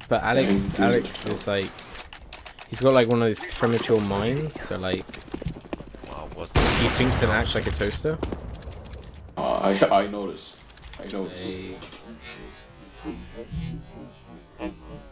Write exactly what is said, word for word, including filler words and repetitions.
But Alex, Alex is like, he's got like one of those premature minds, so like, Wow, what? he thinks and acts like a toaster. Uh, I I noticed. I noticed. Hey.